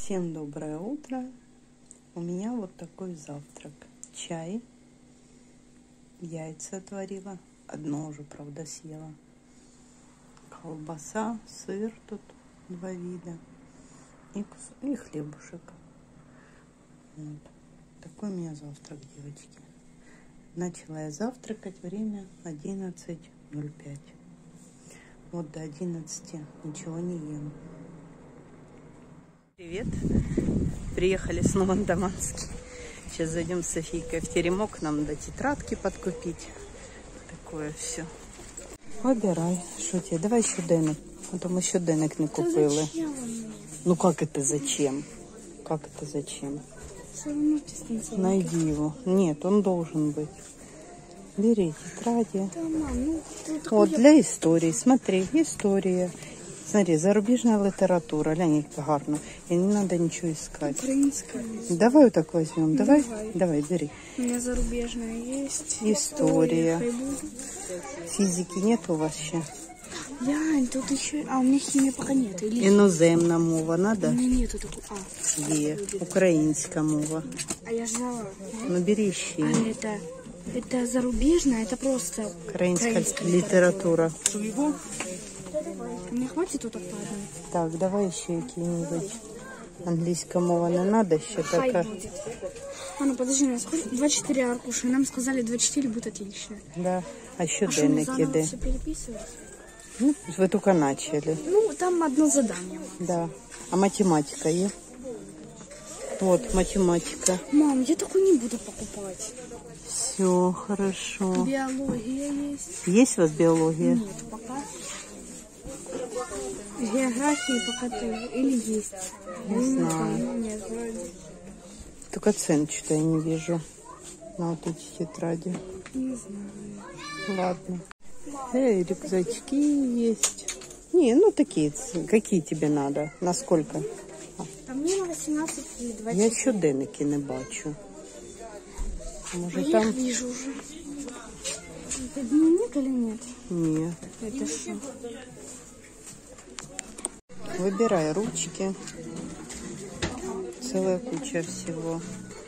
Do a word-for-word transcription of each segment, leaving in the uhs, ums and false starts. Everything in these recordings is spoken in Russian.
Всем доброе утро. У меня вот такой завтрак. Чай, яйца отварила. Одно уже, правда, съела. Колбаса, сыр тут два вида. И, и хлебушек. Вот. Такой у меня завтрак, девочки. Начала я завтракать, время одиннадцать ноль пять. Вот до одиннадцати ничего не ем. Привет! Приехали снова на Даманский. Сейчас зайдем с Софийкой в теремок. Нам надо тетрадки подкупить. Такое все. Выбирай. Что тебе? Давай еще денег. А то мы еще денег не купили. Ну как это зачем? Как это зачем? Найди его. Нет, он должен быть. Бери тетради. Да, мам, ну, вот я... для истории. Смотри, история. Смотри, зарубежная литература. Глянь, как гарно. И не надо ничего искать. Украинская. Давай вот так возьмем. Давай. Давай, Давай бери. У меня зарубежная есть. История. Физики нет у вас еще? Лянь, тут еще... А, у меня химии пока нет. Или... Іноземна мова надо? У меня нету такой. А. Є. Українська мова. А я ждала. Ну бери ще. А это... Это зарубежная, это просто... Украинская литература. литература. Мне хватит тут одной? Так, давай еще какие-нибудь. Английская мова не надо еще такая. А ну подожди, у нас двадцать четыре аркуша. Нам сказали двадцать четыре будет отлично. Да. А еще а денег иди. Все переписывать? Ну, вы только начали. Ну, там одно задание. Да. А математика есть? Вот, математика. Мам, я такую не буду покупать. Все, хорошо. Биология есть. Есть у вас биология? Нет, пока. Географии пока тоже. Или есть? Не знаю. Нет, вроде. Только цен что-то я не вижу на вот эти тетради. Не знаю. Ладно. Эй, рюкзачки есть. Не, ну такие, какие тебе надо? На сколько? А мне на восемнадцать или двадцать. Я еще денег не бачу. Может, а там... Я вижу уже. Это дневник или нет? Нет. Это что? Выбирай ручки. Целая куча всего.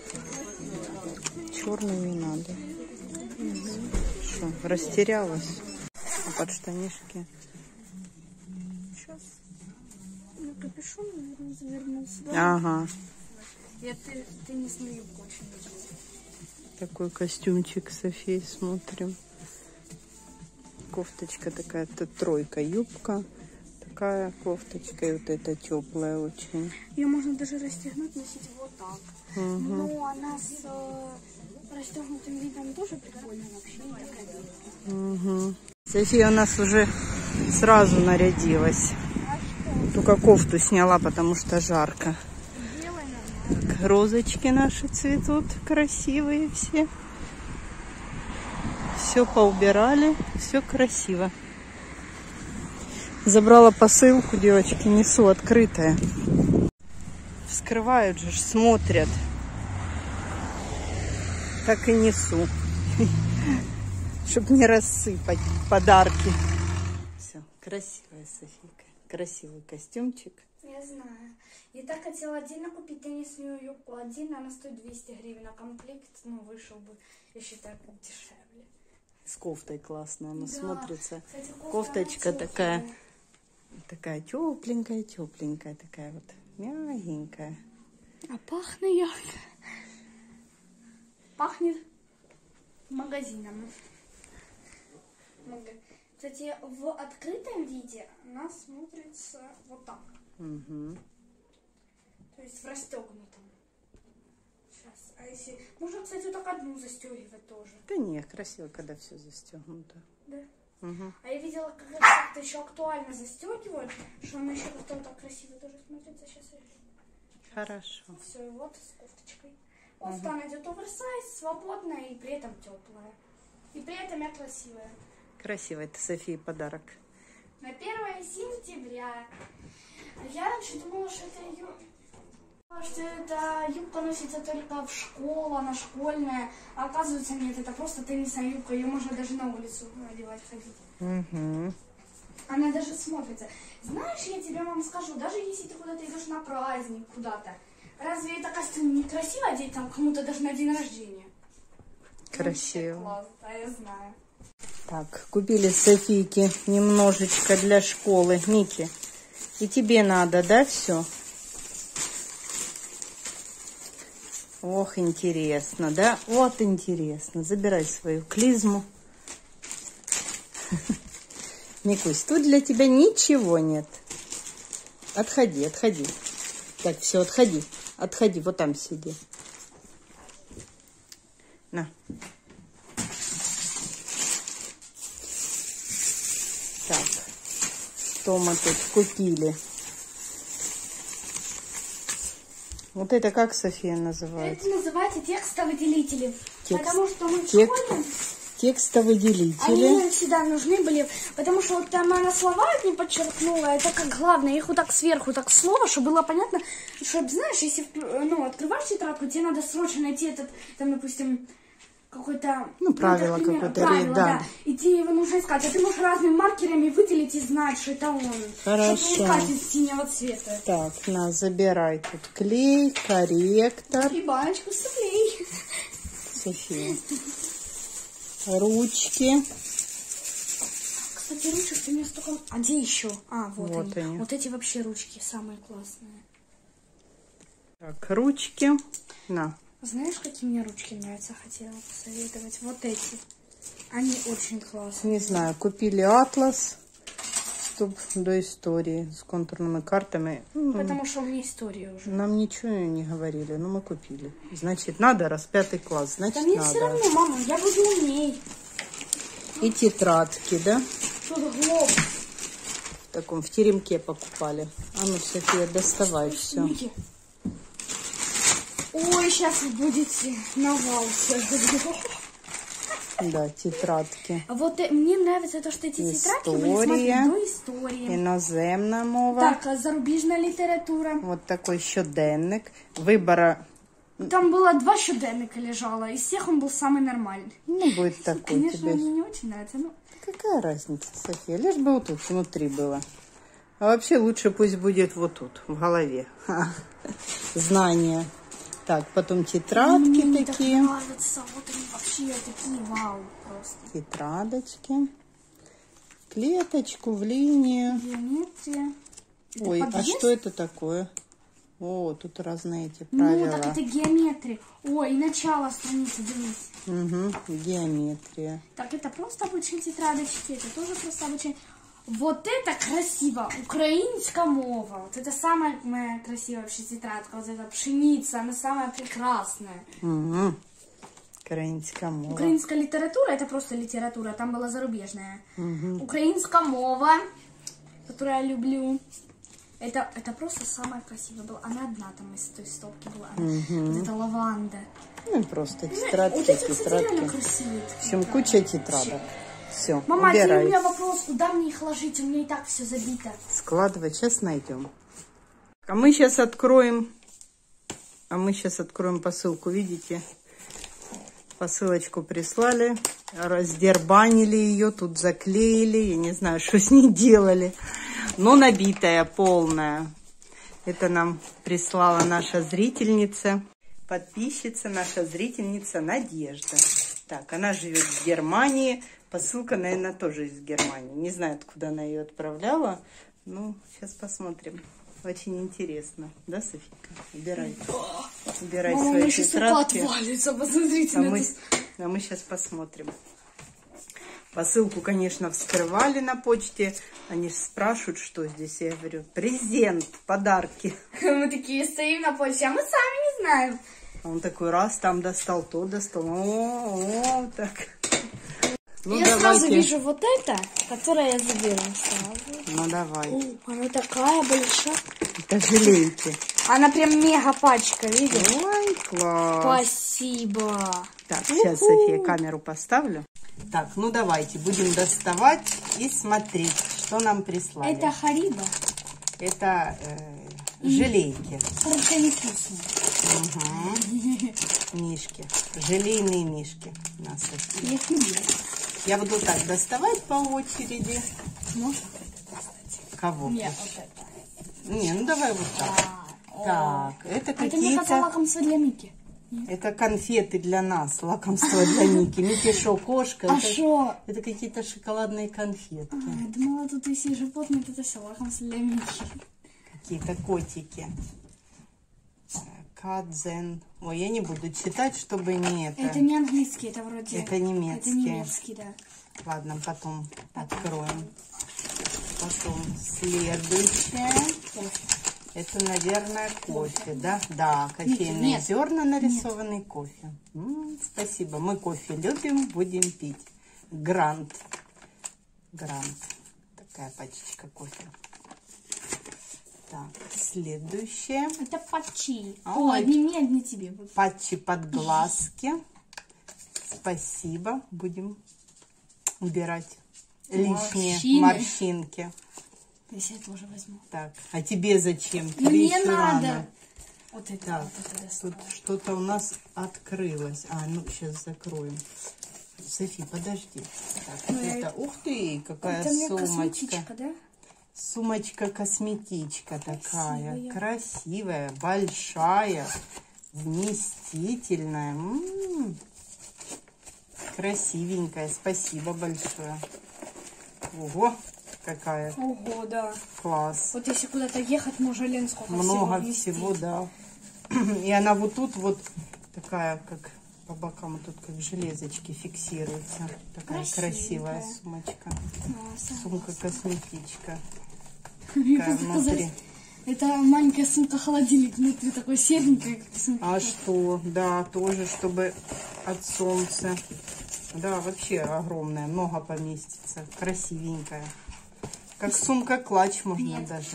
Черный не надо. Что, растерялась? А под штанишки? Сейчас. Ну, капюшон, наверное, завернулся. Да? Ага. Я ты, ты не с моей очень люблю. Такой костюмчик Софии смотрим. Кофточка такая, это тройка, юбка. Такая кофточка, и вот эта теплая очень. Ее можно даже расстегнуть, носить вот так. Угу. Но она с э, расстегнутым видом тоже прикольно вообще. Угу. София у нас уже сразу нарядилась. А только кофту сняла, потому что жарко. Так, розочки наши цветут, красивые все. Все поубирали, все красиво. Забрала посылку, девочки, несу, открытая. Вскрывают же, смотрят. Так и несу. Чтобы не рассыпать подарки. Все, красивая Софийка. Красивый костюмчик. Я знаю. Я так хотела отдельно купить теннисную юбку. Один, она стоит двести гривен, а комплект, ну, вышел бы, я считаю, дешевле. С кофтой классная, она да. смотрится. Кстати, кофта, кофточка такая, такая тепленькая, тепленькая, такая вот мягенькая. А пахнет ярко. Пахнет магазином. Кстати, в открытом виде она смотрится вот так. Угу. То есть в расстегнутом. Сейчас. А если... Можно, кстати, вот так одну застегивать тоже. Да нет, красиво, когда все застегнуто. Да. Угу. А я видела, как это как-то еще актуально застегивают, что она еще как-то вот так красиво тоже смотрится. Сейчас я... Хорошо. Ну, все, и вот с кофточкой. Кофта, она идет оверсайз, свободная и при этом теплая. И при этом я красивая. Красиво, это Софии подарок. На первое сентября. Я раньше думала, что это юбка. Что это юбка носится только в школу, она школьная. А оказывается, нет, это просто теннисная юбка. Ее можно даже на улицу надевать, ходить. Угу. Она даже смотрится. Знаешь, я тебе, мама, скажу, даже если ты куда-то идешь на праздник, куда-то, разве это костюм не красиво одеть там кому-то даже на день рождения? Красиво. Ну, класс, да, я знаю. Так, купили Софийке немножечко для школы. Ники, и тебе надо, да, все? Ох, интересно, да? Вот интересно. Забирай свою клизму. Никусь, тут для тебя ничего нет. Отходи, отходи. Так, все, отходи. Отходи, вот там сиди. На. Так, что мы тут купили? Вот это как, София, называется? Это называется текстовыделители. Текст. Потому что мы в Тек... школе... Текстовыделители. Они нам всегда нужны были, потому что вот там она слова не подчеркнула, это как главное, их вот так сверху, так слово, чтобы было понятно, чтобы, знаешь, если, ну, открываешь тетрадку, тебе надо срочно найти этот, там, допустим, какой-то... Ну, правило ну, какое-то, правило, да. да. И тебе его нужно искать, а ты можешь разными маркерами выделить и знать, что это он. Хорошо. Чтобы искать из синего цвета. Так, на, забирай тут клей, корректор. И баночку с клей. София. Ручки. Кстати, ручек ты мне столько... А где еще? А, вот, Вот они. они. Вот эти вообще ручки самые классные. Так, ручки. На. Знаешь, какие мне ручки нравятся? Хотела посоветовать. Вот эти. Они очень классные. Не знаю, купили атлас, чтобы до истории с контурными картами. Потому что у меня история уже. Нам ничего не говорили, но мы купили. Значит, надо, раз пятый класс, значит, Да мне надо. все равно, мама, я буду умней. И тетрадки, да? Тут глоб. В таком, в теремке покупали. А ну, София, доставай все. Ники. Ой, сейчас вы будете навал. Да, тетрадки. А вот э, мне нравится то, что эти тетрадки были, смотри, Історія, до истории. іноземна мова. Так, а зарубежная литература. Вот такой щоденник. Выбора, Там было два щоденника лежало, из всех он был самый нормальный. ну, будет такой Конечно, тебе. мне не очень нравится, но... Какая разница, София? Лишь бы вот тут внутри было. А вообще лучше пусть будет вот тут, в голове. Ха. Знания. Так, потом тетрадки Мне такие. так нравятся, вот они вообще такие, вау, просто. Тетрадочки. Клеточку в линию. Геометрия. Это Ой, а подъезд? что это такое? О, тут разные эти Ну, правила. так это геометрия. Ой, и начало страницы, дивись. Угу, геометрия. Так, это просто обычные тетрадочки, это тоже просто обычные. Вот это красиво, украинская мова. Вот это самая моя красивая вообще тетрадка. Вот эта пшеница, она самая прекрасная. Угу. Украинская мова. Украинская литература, это просто литература, там была зарубежная. Угу. Украинская мова, которую я люблю. Это, это просто самая красивая была. Она одна там из той стопки была. Угу. Вот это лаванда. Ну, просто тетрадки, Вот эти, кстати, реально тетрадки. красивые. В общем, куча тетрадок. Все, Мама, а теперь у убирай. меня вопрос, куда мне их ложить? У меня и так все забито. Складывать, сейчас найдем. А мы сейчас откроем, а мы сейчас откроем посылку, видите? Посылочку прислали, раздербанили ее, тут заклеили, я не знаю, что с ней делали. Но набитая, полная. Это нам прислала наша зрительница, подписчица, наша зрительница Надежда. Так, она живет в Германии. Посылка, наверное, тоже из Германии. Не знаю, откуда она ее отправляла. Ну, сейчас посмотрим. Очень интересно. Да, Софийка? Убирай. Убирай Мама, свои у меня сейчас тетрадки. отвалится, посмотрите А на мы, это. а мы сейчас посмотрим. Посылку, конечно, вскрывали на почте. Они спрашивают, что здесь. Я говорю, презент, подарки. Мы такие стоим на почте, а мы сами не знаем. А он такой раз, там достал, то достал. О, о, так. Ну, я сразу давайте. вижу вот это, которое я заберу сразу. Ну, давай. О, она такая большая. Это желейки. Она прям мега пачка, видишь? Ой, класс. Спасибо. Так, сейчас, София, камеру поставлю. Так, ну давайте, будем доставать и смотреть, что нам прислали. Это Хариба. Это э, желейки. Просто невкусно. Угу. Мишки. Желейные мишки. На, София. Я их люблю. Я буду так доставать по очереди. Можно? Кого? Нет, хочешь? вот это. Не, ну давай вот так. А, Так, это это мне какие-то... хотела лакомство для Мики. Это конфеты для нас, лакомство для Ники. Мики шо, кошка. А это, шо? это какие-то шоколадные конфетки. А, я думала, тут если животные, то это все лакомство для Мики. Какие-то котики. Кадзен. Ой, я не буду читать, чтобы не это. Это не английский, это вроде... Это немецкий. Это немецкий, да. Ладно, потом откроем. Потом следующее. Это, наверное, кофе, да? Да, кофейные Нет. зерна, нарисованный кофе. М, спасибо. Мы кофе любим, будем пить. Грант. Грант. Такая пачечка кофе. Так, следующее. Это патчи. Ой. О, одни мне, одни тебе. Патчи под глазки. Спасибо. Будем убирать лишние Морщины. морщинки. Если я тоже возьму. Так, а тебе зачем? Тебе Мне еще надо. рано. Вот это, Так, вот это тут доставай. что-то у нас открылось. А, ну, сейчас закроем. Софи, подожди. Так, Ну, вот я- это, ух ты, какая Это мне сумочка. косметичка, да? Сумочка-косметичка такая. Красивая. Красивая, большая, вместительная. М-м-м. Красивенькая, спасибо большое. Ого, какая. Ого, да. Класс. Вот если куда-то ехать, можно лен сколько Много всего, всего, да. И она вот тут вот такая, как по бокам, вот тут как железочки фиксируется. Такая красивая Красивенькая. сумочка. вместить. Сумка-косметичка. Мне Такая просто внутри. казалось, это маленькая сумка-холодильник внутри, такой серенькая, как сумка. А что? Да, тоже, чтобы от солнца. Да, вообще огромная, много поместится. Красивенькая. Как сумка-клатч можно Нет. даже.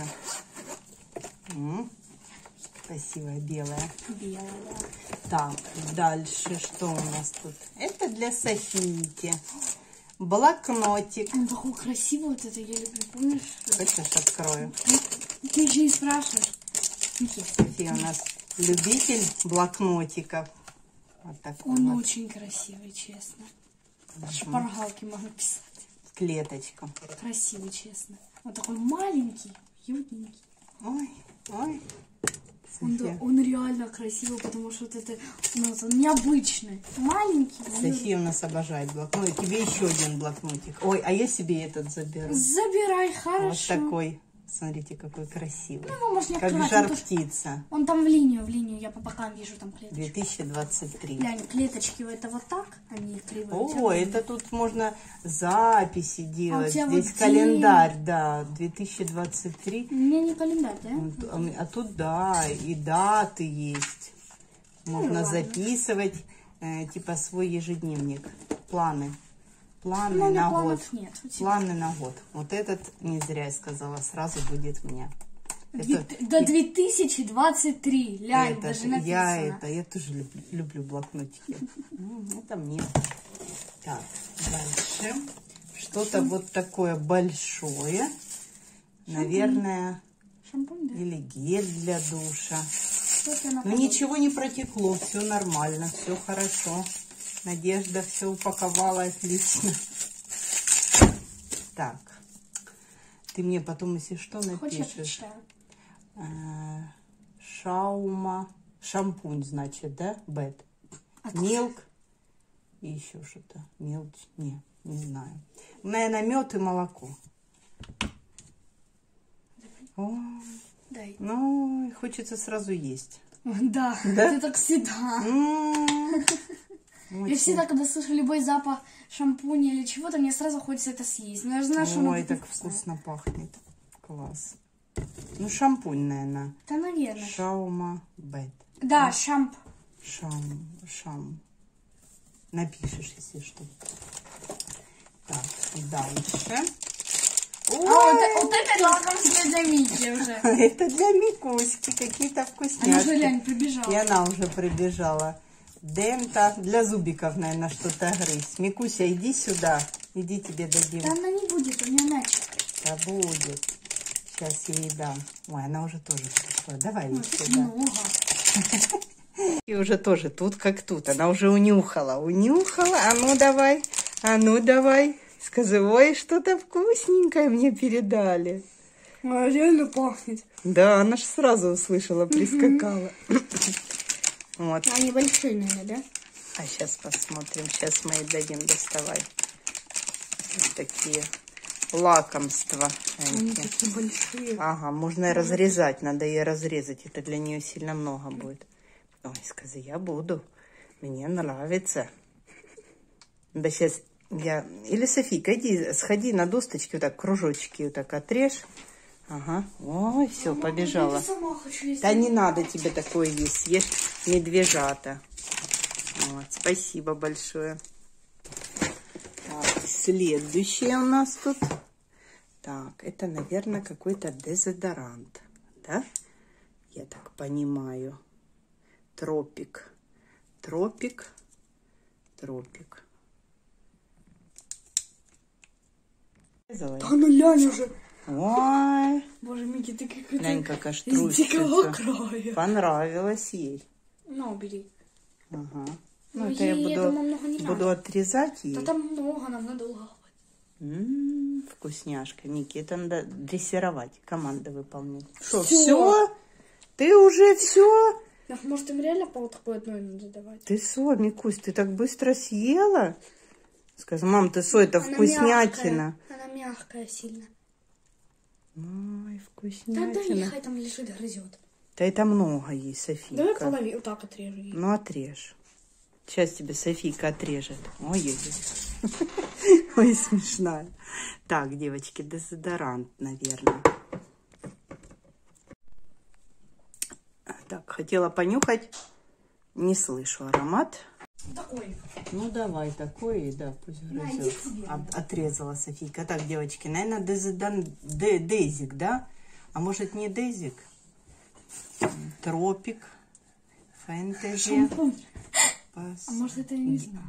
М, красивая, белая. Белая, да. Так, дальше что у нас тут? Это для Софийки. Блокнотик. Он такой красивый, вот это я люблю, помнишь? Хочешь, открою? Ты еще не спрашиваешь. Ники, София у нас любитель блокнотиков. Вот такой он вот. очень красивый, честно. Шпаргалки можно писать. Клеточка. Красивый, честно. Он такой маленький, уютненький. Ой, ой. Он, София. он реально красивый, потому что вот это, ну, вот он необычный. Маленький. София у нас обожает блокнот. Тебе еще один блокнотик. Ой, а я себе этот заберу. Забирай, Вот хорошо. такой. Смотрите, какой красивый. Ну, можно не Как открывать, жар он, тоже- птица. он там в линию, в линию, я по бокам вижу там клеточки. две тысячи двадцать три. Глянь, клеточки это вот так, они кривые. О, это тут можно записи делать. тебя Здесь вот календарь, да, две тысячи двадцать три. У меня не календарь, да? Вот, А а тут, да, и даты есть. Можно ладно. записывать, э, типа, свой ежедневник. Планы. Планы Ну, у меня на планов год. нет. У тебя? Планы на год. Вот этот, не зря я сказала, сразу будет мне. Две- Это- До две тысячи двадцать три. Лянь, это даже же- написано. я это, я тоже люблю, люблю блокнотики. М, Это мне. Так, дальше. Что-то вот такое большое. Наверное, Шампунь, да? или гель для душа. Что-то на Ну подобие. ничего не протекло, все нормально, все хорошо. Надежда все упаковала отлично. Так, ты мне потом, если что, Хочешь, я напишешь. прочитаю? Э, Шаума, шампунь, значит, да? Бет. Откуда? Милк и еще что-то. Милк, не, не знаю. Наверное, мед и молоко. Ой, Дай. ну, хочется сразу есть. Да, Да? это так всегда. М, Я очень. всегда, когда слышу любой запах шампуня или чего-то, мне сразу хочется это съесть. Но я знаю, что оно Ой, будет так вкусное. вкусно пахнет. Класс. Ну, шампунь, наверное. Да, наверное. Шаума Бет. Да, шамп. Шам, шам. Напишешь, если что. Так, дальше. А вот, вот это лакомство для Мики уже. Это для Микуськи какие-то Она уже, вкусняшки. лянь, прибежала. И она уже прибежала. Дента для зубиков, наверное, что-то грызть. Микуся, иди сюда. Иди, тебе дадим. Да она не будет, у нее мячик. Да будет. Сейчас я ей дам. Ой, она уже тоже пришла. Давай ей Ой, тут сюда. много. И уже тоже тут как тут. Она уже унюхала. Унюхала. А ну давай. А ну давай. Скажи, ой, что-то вкусненькое мне передали. А, реально пахнет. Да, она же сразу услышала, прискакала. Вот. Они большие, наверное, да? А сейчас посмотрим. Сейчас мы ей дадим доставать. Вот такие лакомства. Они такие большие. Ага, можно и разрезать. Надо ее разрезать. Это для нее сильно много будет. Ой, скажи, я буду. Мне нравится. Да сейчас я... Или, Софийка, иди, сходи на досточки, вот так, кружочки вот так отрежь. Ага. Ой, все, побежала. Я сама хочу есть. Да не надо тебе такое есть. Съешь медвежата. Вот, спасибо большое. Так, следующее у нас тут. Так, это, наверное, какой-то дезодорант. Да? Я так понимаю. Тропик. Тропик. Тропик. Да ну лянь уже. Ой. Боже, Мики, ты как это Глянь, как аж из дикого трусится. края. Понравилось ей. Ну, бери. Ага. Ну, Ну, это я ей, я буду, думаю, много не буду надо. отрезать ей. Да там много, нам надолго хватит. М-м, вкусняшка. Мики, это надо дрессировать, команды выполнять. Что, Всё. все? Ты уже все? Так, может, им реально по вот такой одной надо давать? Ты что, Микусь, ты так быстро съела? Скажи, мам, ты что, это Она вкуснятина? мягкая, она мягкая сильно. Ой, Да вкуснятина. дай, нехай там лежит, грызет. Да это много ей, Софийка. Давай полови, вот так отрежу ей. Ну, отрежь. Сейчас тебе Софийка отрежет. Ой-ой-ой. Ой, смешная. Так, девочки, дезодорант, наверное. Так, хотела понюхать. Не слышу аромат. Такой. Ну, давай такой, да, пусть На, грызет. иди к себе. От- Отрезала Софийка. Так, девочки, наверное, дезодан... де- дезик, да? А может, не дезик? Тропик. Фэнтези. Шампунь. Пас- А может, это я не знаю.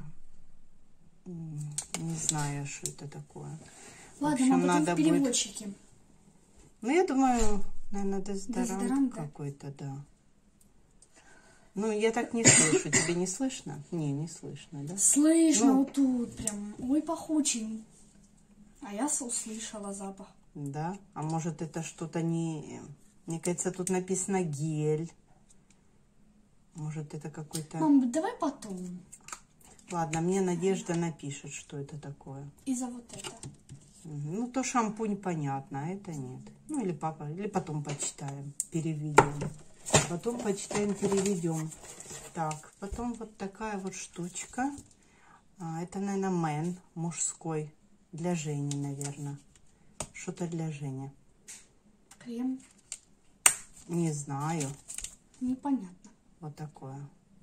Не знаю, что это такое. Ладно, общем, нам потом надо в переводчике. Ну, я думаю, наверное, дезодорант Дезодорант, да? какой-то, да. Ну, я так не слышу. Тебе не слышно? Не, не слышно, да? Слышно Ну. вот тут прям. Ой, пахучий. А я с- услышала запах. Да? А может, это что-то не... Мне кажется, тут написано гель. Может, это какой-то... Мам, давай потом. Ладно, мне Надежда напишет, что это такое. И за вот это. Мгм. Ну, то шампунь понятно, а это нет. Ну, или папа, или потом почитаем, переведем. Потом почитаем, переведем. Так, потом вот такая вот штучка. А, это, наверное, мэн, мужской. Для Жени, наверное. Что-то для Жени. Крем. Не знаю. Непонятно. Вот такое.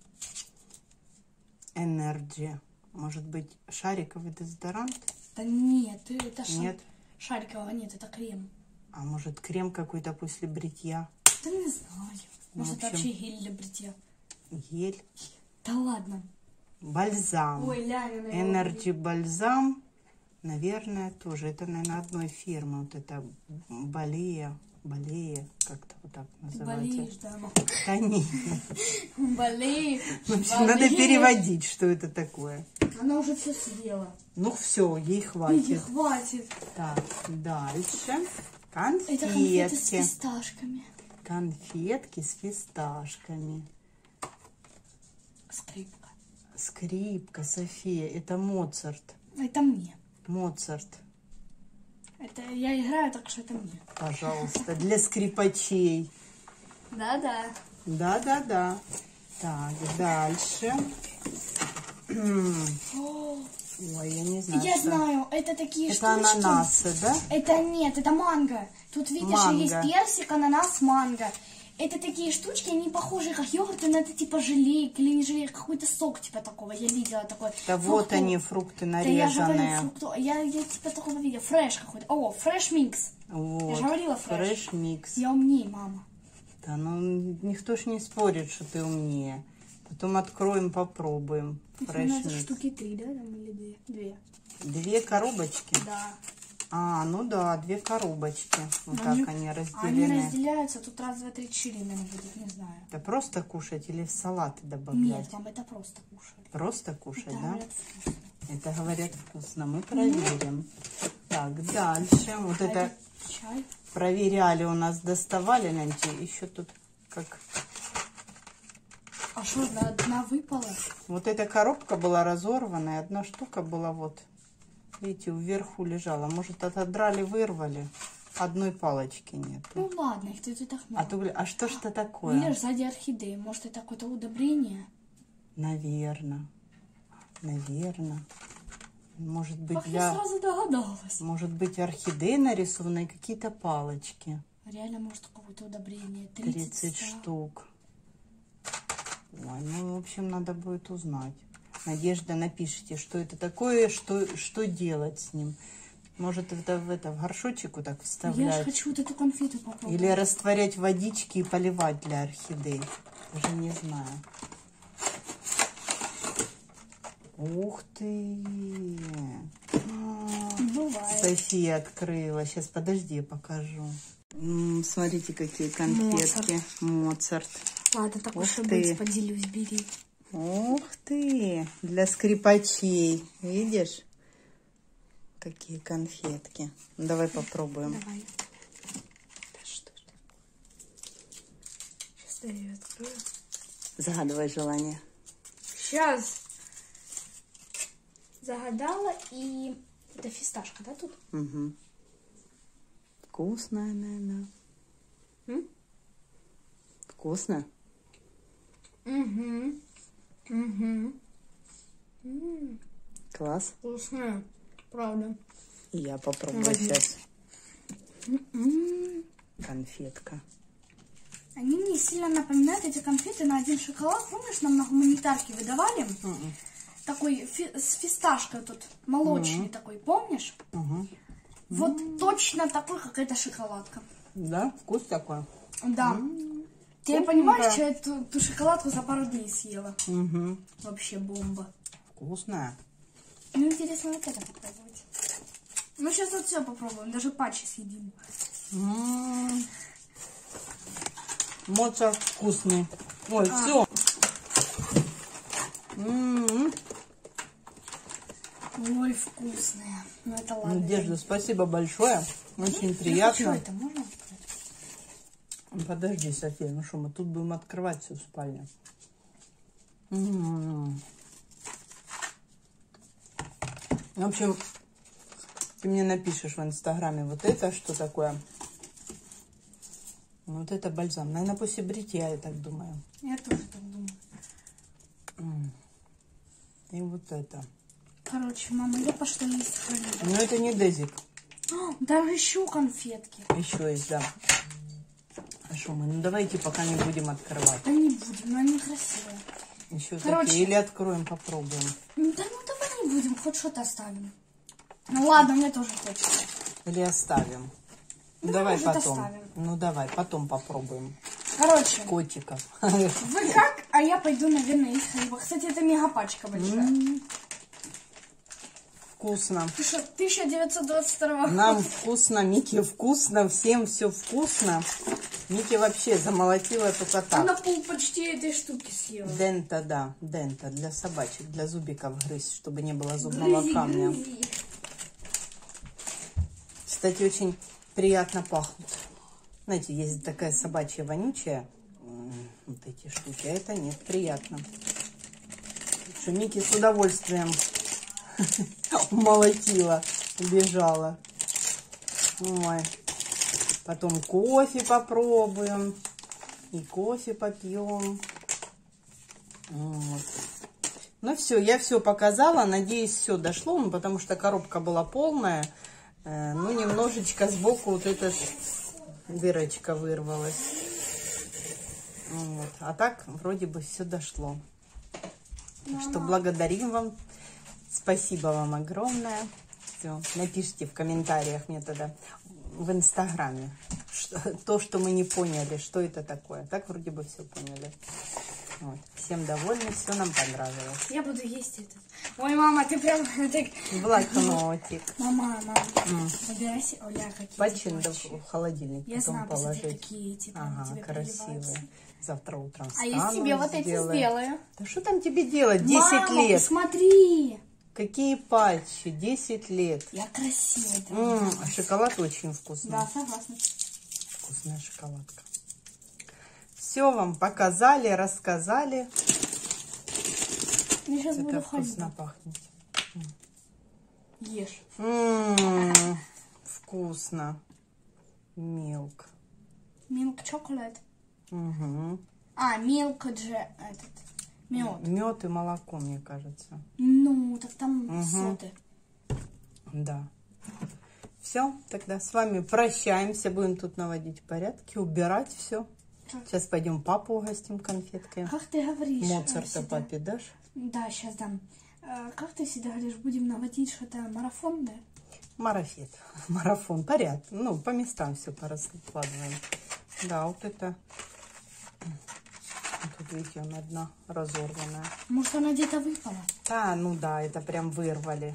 Энерджи. Может быть, шариковый дезодорант? Да нет, это ша- Нет. шарикового нет, это крем. А может, крем какой-то после бритья? Да не знаю. Ну, Может, в общем- это вообще гель для бритья. Гель. Да ладно. Бальзам. Ой, Ляня, наверное. Энерджи бальзам. Наверное, тоже. Это, наверное, одной фирмы. Вот это Балея. Балея. Как-то вот так называется. Болеешь, да, мам. Да нет. Болеешь. В общем, надо болеешь. переводить, что это такое. Она уже все съела. Ну все, ей Иди, хватит. хватит. Так, дальше. Это конфеты с Конфетки. фисташками. Конфетки с фисташками. Скрипка. Скрипка, София. Это Моцарт. Это мне. Моцарт. Это я играю, так что это мне. Пожалуйста, для скрипачей. Да-да. Да-да-да. Так, дальше. Ой, я не знаю. Я что- знаю, это такие Это штучки. ананасы, да? Это нет, это манго. Тут видишь, Манго. есть персик, ананас, манго. Это такие штучки, они похожи как йогурт, но это типа желейк или не желейк, какой-то сок типа такого. Я видела такой. Да вот Фрукту- они, фрукты Да я же говорю, нарезанные. фрукту. Я, я типа такого видела. Фреш какой-то. О, фреш микс. Вот. Я же говорила фреш. Фреш микс. Я умнее, мама. Да, ну никто ж не спорит, что ты умнее. Потом откроем, попробуем. Фреш Ну, это микс. штуки три, да, там или две? Две. Две коробочки? Да. А, ну да, две коробочки. Вот Но так они- они Они разделены. разделяются, тут раз, два, три, четыре, наверное, будет, не знаю. Это просто кушать или в салаты добавлять? Нет, мам, это просто кушать. Просто кушать, Это, да? говорят, вкусно. Это говорят вкусно. Мы проверим. Так, дальше. Вот А это чай. проверяли у нас, доставали. Гляньте, еще тут как... А что, одна выпала? Вот эта коробка была разорвана, и одна штука была вот, видите, вверху лежала. Может, отодрали, вырвали. Одной палочки нет. Ну ладно, их тут и так А, много. то, а что ж это такое? Видишь, сзади орхидеи. Может, это какое-то удобрение? Наверное. Наверное. Может быть, Как для... я сразу догадалась. Может быть, орхидеи нарисованы и какие-то палочки. Реально, может, какое-то удобрение. тридцать, тридцать штук. Ой, ну, в общем, надо будет узнать. Надежда, напишите, что это такое, что, что делать с ним. Может, это в, это, в горшочек вот так Я вставлять? же хочу вот эту конфету попробовать. Или растворять водички и поливать для орхидей. Даже не знаю. Ух ты! Бывает. София открыла. Сейчас, подожди, я покажу. М, смотрите, какие конфетки. Моцарт. Ладно, так Ух уж и ты. быть, поделюсь, бери. Ух ты! Для скрипачей. Видишь? Какие конфетки. Ну, давай попробуем. Давай. Да что ж ты. Сейчас я ее открою. Загадывай желание. Сейчас. Загадала, и это фисташка, да, тут? Угу. Вкусная, наверное. М? Вкусно? Угу. Угу. Класс. Вкусная, правда. И я попробую Возьми. сейчас. М-м. Конфетка. Они мне сильно напоминают эти конфеты на один шоколад. Помнишь, нам на гуманитарке выдавали? М-м. Такой фи- с фисташкой тут, молочный такой, помнишь? Угу. Вот точно такой, как эта шоколадка. Да, вкус такой. Да. Ты вкусненько. понимаешь, что я эту, ту шоколадку за пару дней съела? Угу. Вообще бомба. Вкусная. Ну, интересно вот это попробовать. Мы сейчас вот все попробуем, даже патчи съедим. М-м. Моцарт вкусный. Ой, А. все. М-м. Ой, вкусная. Ну, это ладно. Надежда, спасибо большое. Очень Я приятно. хочу это, можно открыть? Подожди, София, ну что, мы тут будем открывать всю спальню. М-м-м. В общем, ты мне напишешь в инстаграме, вот это что такое. Вот это бальзам. Наверное, после бритья, я так думаю. Я тоже так думаю. М. И вот это. Короче, мама, я пошла есть хлеб. Но это не дезик. А, там еще конфетки. Еще есть, да. А что мы? Ну давайте пока не будем открывать. Да не будем, но они красивые. Еще Короче. такие. Или откроем, попробуем. Ну, да ну давай не будем, хоть что-то оставим. Ну ладно, мне тоже хочется. Или оставим. Ну, Да, давай может, потом. оставим. Ну давай, потом попробуем. Короче, Котиков. вы как? А я пойду, наверное, есть хлеба. Кстати, это мегапачка большая. Вкусно. Ты что, тысяча девятьсот двадцать второго Нам вкусно, Мике вкусно, всем все вкусно. Мике вообще замолотила только Она так. пол почти этой штуки съела. Дента, да, дента для собачек, для зубиков грызть, чтобы не было зубного Грызи, камня. грызи. Кстати, очень приятно пахнут. Знаете, есть такая собачья вонючая, м, вот эти штуки, а это нет, приятно. Что Микки с удовольствием молотила, бежала. Ой. Потом кофе попробуем. И кофе попьем. Вот. Ну все, я все показала. Надеюсь, все дошло, ну, потому что коробка была полная. Э, ну, немножечко сбоку вот эта дырочка вырвалась. Вот. А так, вроде бы, все дошло. Так что благодарим вам. Спасибо вам огромное. Все. Напишите в комментариях мне тогда в инстаграме что, то, что мы не поняли, что это такое. Так вроде бы все поняли. Вот. Всем довольны, все нам понравилось. Я буду есть этот. Ой, мама, ты прям... так- Блокнотик. Мама, мама, М. выбирайся. Оля, какие Почин эти да патчи. в холодильник Я потом знаю, посмотри, положить. какие эти прям Ага, тебе красивые. переливаются. Завтра утром А встану я тебе вот эти сделаю. сделаю. Да что там тебе делать? десять Мама, лет. смотри. Какие патчи? десять лет. Я красивая. Да. М, а шоколад очень вкусный. Да, согласна. Вкусная шоколадка. Все вам показали, рассказали. Я сейчас Это буду вкусно ходить. пахнет. Ешь. М, вкусно. Милк. Milk chocolate. Угу. А, milk же этот. Мед. Мед и молоко, мне кажется. Ну, так там Мгм. соты. Да. Все, тогда с вами прощаемся. Будем тут наводить порядки, убирать все. Так. Сейчас пойдем папу угостим конфеткой. Как ты говоришь? Моцарта всегда- папе дашь? Да, сейчас дам. А, как ты всегда говоришь, будем наводить что-то марафон, да? Марафет. Марафон. Порядок. Ну, по местам все пораскладываем. Да, вот это. Тут, видите, она одна разорванная. Может, она где-то выпала? Да, ну да, это прям вырвали.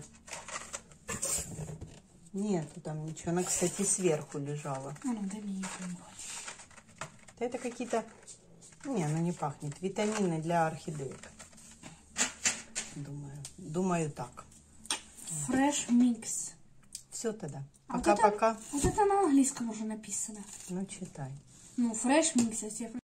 Нету там ничего. Она, кстати, сверху лежала. А ну, дай мне ее понюхать. Да это какие-то... Не, ну не пахнет. Витамины для орхидеек. Думаю. Думаю так. Fresh mix. Все тогда. А вот это- Пока-пока. Вот это на английском уже написано. Ну, читай. Ну, fresh mix, если